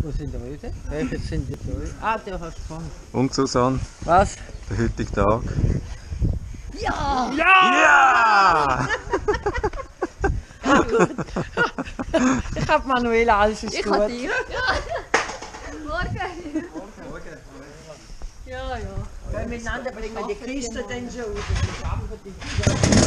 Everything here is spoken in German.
Wo sind die Röde? Welche sind die Röde? Ah, der hast du gefangen. Und Susanne, Was? der heutige Tag. Ja! Ja! Ja, gut. Ich habe Manuela, alles ist Ich gut. habe dir. Morgen. Ja, ja. Miteinander bringen wir die Kiste dann schon raus.